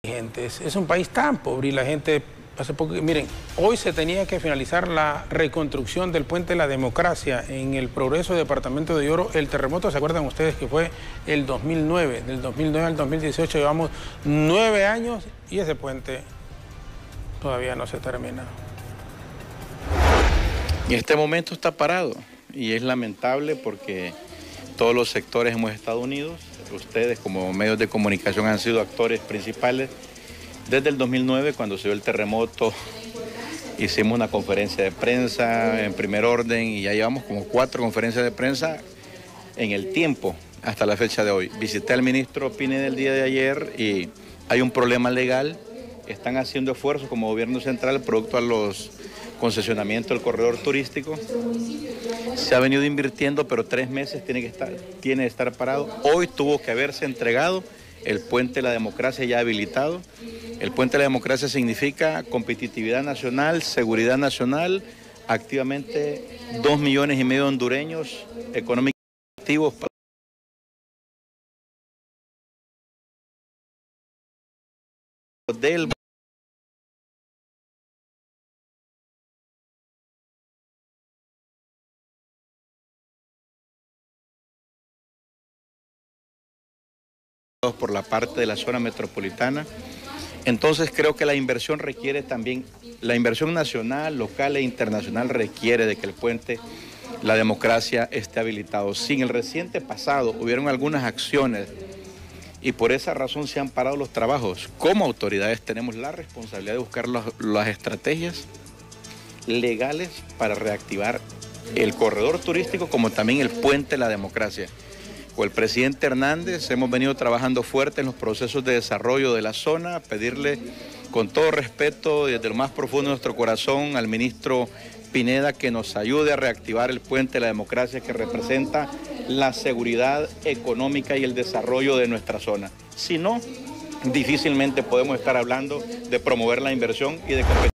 Es un país tan pobre y la gente, hace poco, miren, hoy se tenía que finalizar la reconstrucción del Puente de la Democracia en el Progreso Departamento de Oro. El terremoto, ¿se acuerdan ustedes que fue el 2009? Del 2009 al 2018 llevamos 9 años y ese puente todavía no se termina. En este momento está parado y es lamentable porque todos los sectores hemos estado unidos. Ustedes como medios de comunicación han sido actores principales. Desde el 2009, cuando se dio el terremoto, hicimos una conferencia de prensa en primer orden y ya llevamos como 4 conferencias de prensa en el tiempo hasta la fecha de hoy. Visité al ministro Pineda el día de ayer y hay un problema legal. Están haciendo esfuerzos como gobierno central producto a los concesionamientos del corredor turístico. Se ha venido invirtiendo, pero 3 meses tiene que estar parado. Hoy tuvo que haberse entregado el Puente de la Democracia ya habilitado. El Puente de la Democracia significa competitividad nacional, seguridad nacional, activamente 2,5 millones de hondureños económicamente activos del por la parte de la zona metropolitana. Entonces creo que la inversión requiere también, la inversión nacional, local e internacional requiere de que el Puente La Democracia esté habilitado. Si en el reciente pasado hubieron algunas acciones y por esa razón se han parado los trabajos, como autoridades tenemos la responsabilidad de buscar las estrategias legales para reactivar el corredor turístico como también el Puente La Democracia. Con el presidente Hernández hemos venido trabajando fuerte en los procesos de desarrollo de la zona, pedirle con todo respeto y desde lo más profundo de nuestro corazón al ministro Pineda que nos ayude a reactivar el Puente de la Democracia que representa la seguridad económica y el desarrollo de nuestra zona. Si no, difícilmente podemos estar hablando de promover la inversión y de competir.